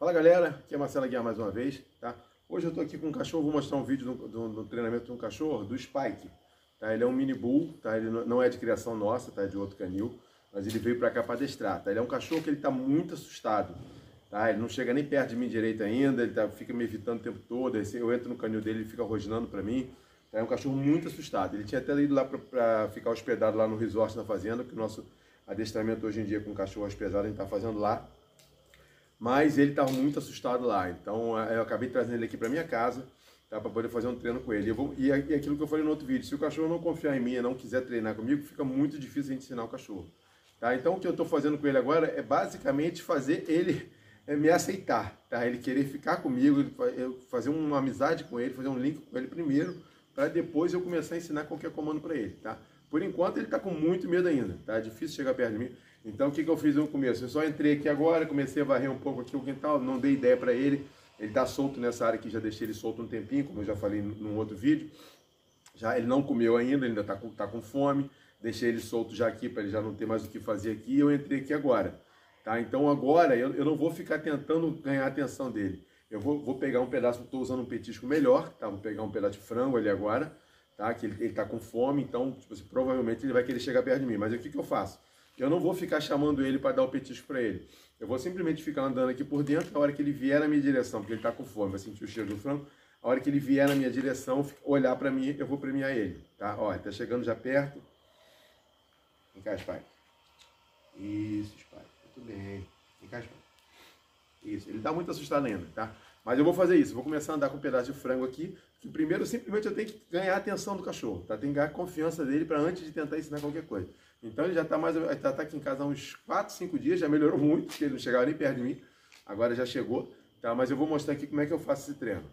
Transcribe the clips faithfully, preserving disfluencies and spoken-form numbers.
Fala galera, aqui é Marcelo Aguiar mais uma vez, tá? Hoje eu tô aqui com um cachorro, vou mostrar um vídeo do, do, do treinamento de um cachorro, do Spike, tá? Ele é um mini bull, tá? Ele não é de criação nossa, tá? É de outro canil, mas ele veio pra cá pra adestrar, tá? Ele é um cachorro que ele tá muito assustado, tá? Ele não chega nem perto de mim direito ainda, ele tá, fica me evitando o tempo todo, eu entro no canil dele, ele fica rosnando pra mim, tá? É um cachorro muito assustado. Ele tinha até ido lá pra, pra ficar hospedado lá no resort na fazenda, que o nosso adestramento hoje em dia com cachorro hospedado a gente tá fazendo lá. Mas ele estava muito assustado lá, então eu acabei trazendo ele aqui para minha casa, tá, para poder fazer um treino com ele. Eu vou, e aquilo que eu falei no outro vídeo, se o cachorro não confiar em mim e não quiser treinar comigo, fica muito difícil a gente ensinar o cachorro. Tá? Então o que eu estou fazendo com ele agora é basicamente fazer ele é, me aceitar, tá? Ele querer ficar comigo, eu fazer uma amizade com ele, fazer um link com ele primeiro, para depois eu começar a ensinar qualquer comando para ele. Tá? Por enquanto ele está com muito medo ainda, tá? É difícil chegar perto de mim. Então o que, que eu fiz no começo? Eu só entrei aqui agora, comecei a varrer um pouco aqui o quintal, não dei ideia para ele. Ele está solto nessa área aqui, já deixei ele solto um tempinho, como eu já falei num outro vídeo. Já, ele não comeu ainda, ele ainda está com, tá com fome. Deixei ele solto já aqui, para ele já não ter mais o que fazer aqui. E eu entrei aqui agora. Tá? Então agora eu, eu não vou ficar tentando ganhar a atenção dele. Eu vou, vou pegar um pedaço, estou usando um petisco melhor, tá? Vou pegar um pedaço de frango ali agora, tá? Que ele está com fome, então tipo assim, provavelmente ele vai querer chegar perto de mim. Mas o que, que eu faço? Eu não vou ficar chamando ele para dar o petisco para ele. Eu vou simplesmente ficar andando aqui por dentro, a hora que ele vier na minha direção, porque ele está com fome, vai sentir o cheiro do frango, a hora que ele vier na minha direção, olhar para mim, eu vou premiar ele, tá? Ó, ele está chegando já perto. Vem cá, Spike. Isso, Spike. Muito bem. Vem cá, Spike. Isso, ele está muito assustado ainda, tá? Mas eu vou fazer isso, vou começar a andar com um pedaço de frango aqui, que primeiro simplesmente eu tenho que ganhar a atenção do cachorro, tá? Tem que ganhar a confiança dele para antes de tentar ensinar qualquer coisa. Então ele já está mais, tá, tá aqui em casa há uns quatro, cinco dias, já melhorou muito, porque ele não chegava nem perto de mim, agora já chegou, tá? Mas eu vou mostrar aqui como é que eu faço esse treino.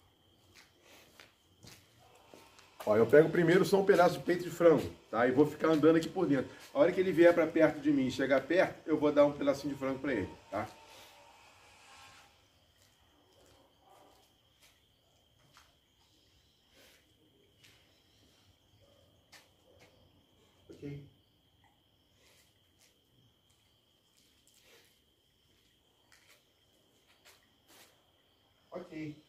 Ó, eu pego primeiro só um pedaço de peito de frango, tá? E vou ficar andando aqui por dentro. A hora que ele vier para perto de mim e chegar perto, eu vou dar um pedacinho de frango para ele, tá? Ok. Ok.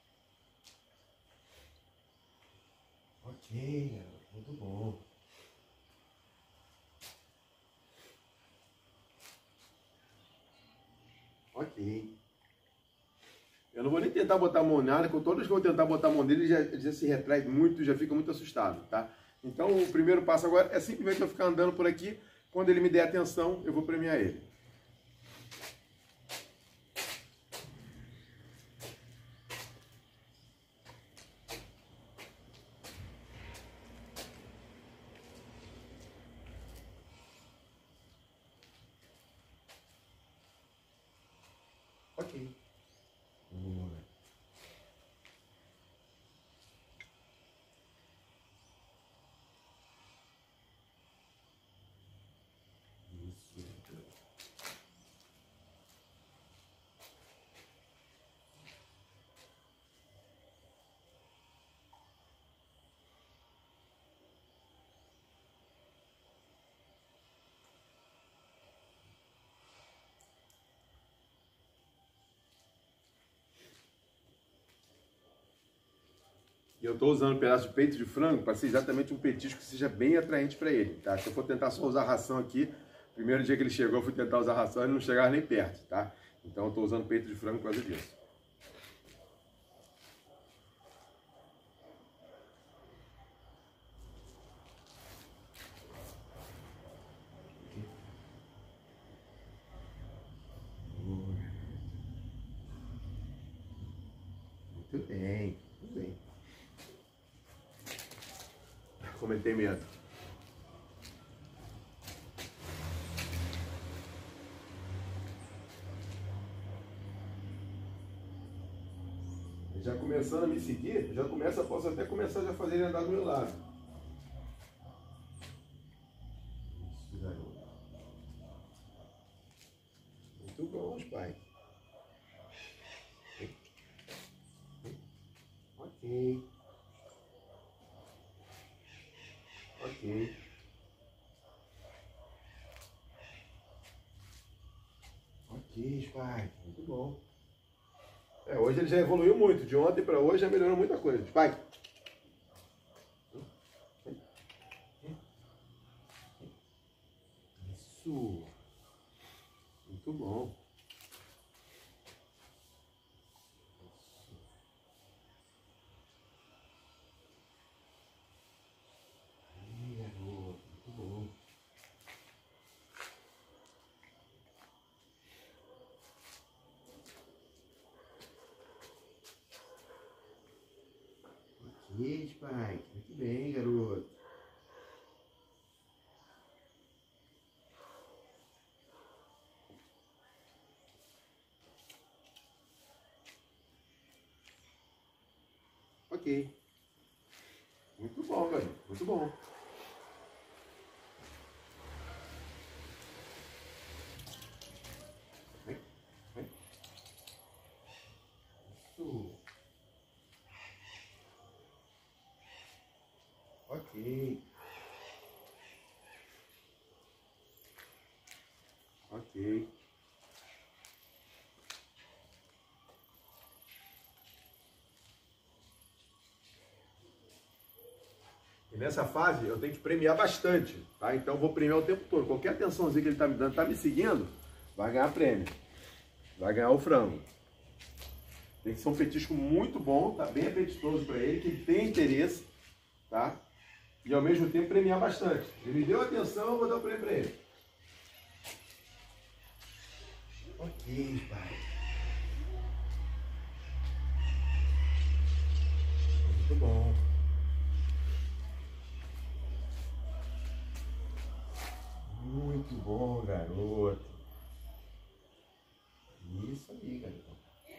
Ok, garoto. Muito bom. Ok. Eu não vou nem tentar botar a mão nela, porque todas que eu vou tentar botar a mão dele, já, já se retrai muito, já fica muito assustado, tá? Então o primeiro passo agora é simplesmente eu ficar andando por aqui, quando ele me der atenção, eu vou premiar ele. Ok. Eu estou usando um pedaço de peito de frango para ser exatamente um petisco que seja bem atraente para ele, tá? Se eu for tentar só usar ração aqui, primeiro dia que ele chegou eu fui tentar usar ração e ele não chegava nem perto, tá? Então eu estou usando peito de frango por causa disso. Muito bem, muito bem. Comentei medo. Já começando a me seguir, já começa, posso até começar já a fazer ele andar do meu lado. Isso, garoto. Muito bom, pai. Ok. Ok. Ok, Spike. Muito bom. É, hoje ele já evoluiu muito. De ontem para hoje já melhorou muita coisa. Spike. Isso. Muito bom. Isso, pai. Muito bem, garoto. Ok. Muito bom, garoto. Muito bom. Vem, vem. Isso. Ok. Ok. E nessa fase eu tenho que premiar bastante, tá? Então eu vou premiar o tempo todo. Qualquer atençãozinha que ele tá me dando, tá me seguindo, vai ganhar prêmio. Vai ganhar o frango. Tem que ser um petisco muito bom, tá? Bem apetitoso para ele, que ele tem interesse, tá? E ao mesmo tempo premiar bastante. Ele me deu atenção, eu vou dar o prêmio para ele. Ok, pai. Muito bom. Muito bom, garoto. Isso aí, garoto.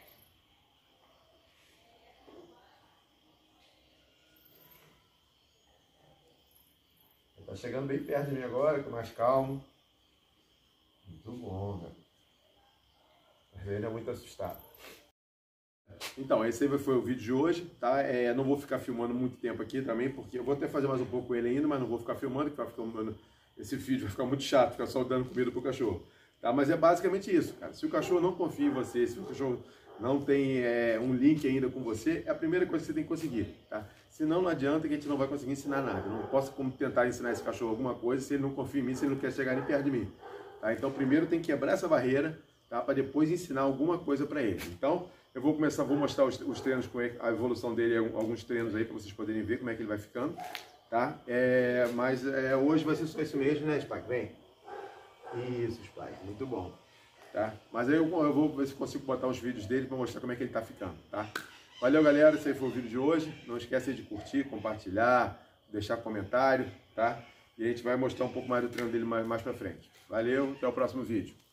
Tá chegando bem perto de mim agora, com mais calmo. Muito bom, garoto. Mas ele é muito assustado. Então, esse aí foi o vídeo de hoje, tá? É, não vou ficar filmando muito tempo aqui também, porque eu vou até fazer mais um pouco com ele ainda, mas não vou ficar filmando, que vai ficar, esse vídeo vai ficar muito chato, ficar só dando comida pro cachorro. Tá? Mas é basicamente isso, cara. Se o cachorro não confia em você, se o cachorro não tem é, um link ainda com você, é a primeira coisa que você tem que conseguir, tá? Senão não adianta que a gente não vai conseguir ensinar nada. Eu não posso como tentar ensinar esse cachorro alguma coisa se ele não confia em mim, se ele não quer chegar nem perto de mim. Tá? Então primeiro tem que quebrar essa barreira, tá? Para depois ensinar alguma coisa para ele. Então eu vou começar, vou mostrar os, os treinos com ele, a evolução dele, alguns treinos aí para vocês poderem ver como é que ele vai ficando, tá? É, mas é, hoje vai ser só isso mesmo, né, Spike? Vem. Isso, Spike, muito bom. Tá? Mas aí eu, eu vou ver se consigo botar os vídeos dele para mostrar como é que ele tá ficando, tá? Valeu, galera, esse aí foi o vídeo de hoje. Não esquece de curtir, compartilhar, deixar comentário, tá? E a gente vai mostrar um pouco mais do treino dele mais, mais pra frente. Valeu, até o próximo vídeo.